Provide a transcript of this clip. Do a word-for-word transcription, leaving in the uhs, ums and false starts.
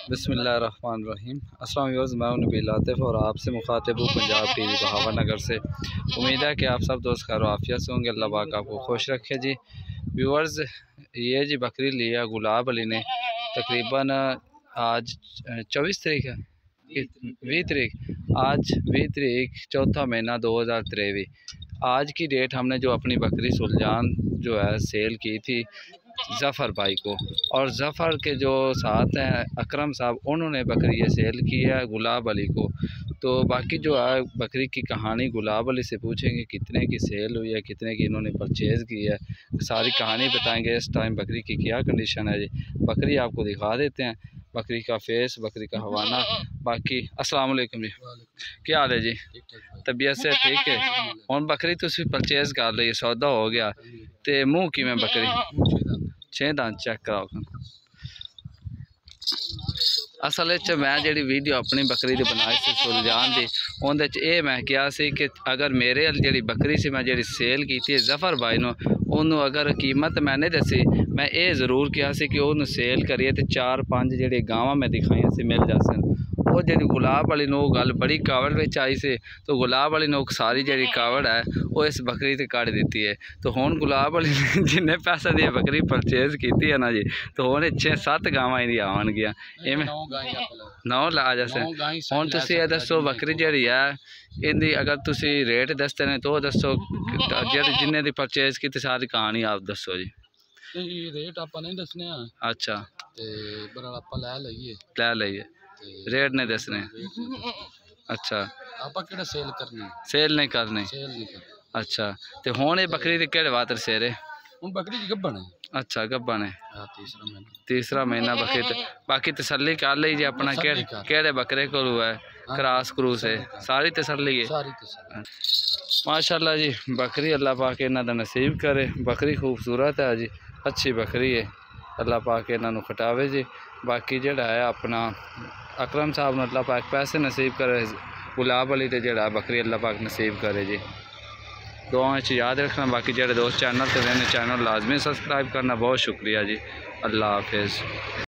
बिस्मिल्लाहिर्रहमानिर्रहीम। अस्सलाम वालेकुम, मैं हूं नबील आतिफ और आपसे मुखातिब हूँ पंजाब टीवी बहावा नगर से। उम्मीद है कि आप सब दोस्त खैर आफियत से होंगे। अल्लाह पाक आपको खुश रखे जी। व्यूअर्स, ये जी बकरी लिया गुलाब अली ने तकरीबन आज चौबीस तारीख है, बीस तारीख आज बीस तारीख चौथा महीना दो हज़ार तेईस। आज की डेट हमने जो अपनी बकरी सुल्तान जो है सेल की थी ज़फ़र भाई को, और ज़फ़र के जो साथ हैं अकरम साहब, उन्होंने बकरी ये सेल की है गुलाब अली को। तो बाकी जो है बकरी की कहानी गुलाब अली से पूछेंगे कितने की सेल हुई है, कितने की इन्होंने परचेज़ की है, सारी कहानी बताएंगे। इस टाइम बकरी की क्या कंडीशन है जी, बकरी आपको दिखा देते हैं, बकरी का फेस, बकरी का हवाना। बाकी अस्सलाम वालेकुम जी, क्या हाल है जी? तबीयत से ठीक है? हम बकरी तुसी परचेज़ कर ली, सौदा हो गया, तो मुँह की में बकरी छे दांत चेक कराओ। असल च मैं जी वीडियो अपनी बकरी की बनाई सी सुल्तान की, उहदे च ये मैं कहा सी कि अगर मेरे जी बकरी से मैं जी सेल की थी ज़फ़र भाई नूं, उन्होंने अगर कीमत मैं नहीं दसी, मैं ये जरूर कहा सी कि उन्होंने सेल करिए तो चार पाँच जी गावां मैं दिखाई सी मिल जासन। वो जी गुलाब वाली ने गल बड़ी कावड़ में आई सी, तो गुलाब वाली ने सारी जी कावड़ है वो इस बकरी से कट दी है। तो हुण गुलाब वाली ने जिन्ने पैसे दी बकरी परचेज़ की है ना जी, तो हुण छे सत्त गावां इहदी आवणगियां, इवें नौ ला जैसे। हुण तुसीं ये दसो बकरी जी है इहदी अगर तुसीं रेट दसते ने तो दसो जी जिन्ने दी परचेज़ की, सारी कहानी आप दसो जी। रेट आप नहीं दसने। अच्छा, लै लईए लै लईए, रेट नहीं दसने। अच्छा, आप सेल करनी? सेल नहीं करनी। सेल नहीं करनी। अच्छा, तो हुण ये बकरी दी केड़े वातर सेरे? हुण बकरी दी गब्बन है। अच्छा, गब्बन है, तीसरा महीना तीसरा महीना बकरी। बाकी तसल्ली कर ली जी अपना केड़े केड़े बकरे को है, क्रॉस क्रूस है, सारी तसल्ली है। सारी तसल्ली माशाल्लाह जी, बकरी अल्लाह पाक इन्हां दा नसीब करे। बकरी खूबसूरत है जी, अच्छी बकरी है, अल्लाह पाक इन्हां नूं खटावे जी। बाकी जिहड़ा है अपना अकरम साहब नूं अल्लाह पाक पैसे नसीब करे, गुलाब अली ते जिहड़ा बकरी अल्लाह पाक नसीब करे जी। दुआएं च याद रखना। बाकी जेडे दोस्त चैनल ते रहने चैनल लाजमी सब्सक्राइब करना। बहुत शुक्रिया जी, अल्लाह हाफिज़।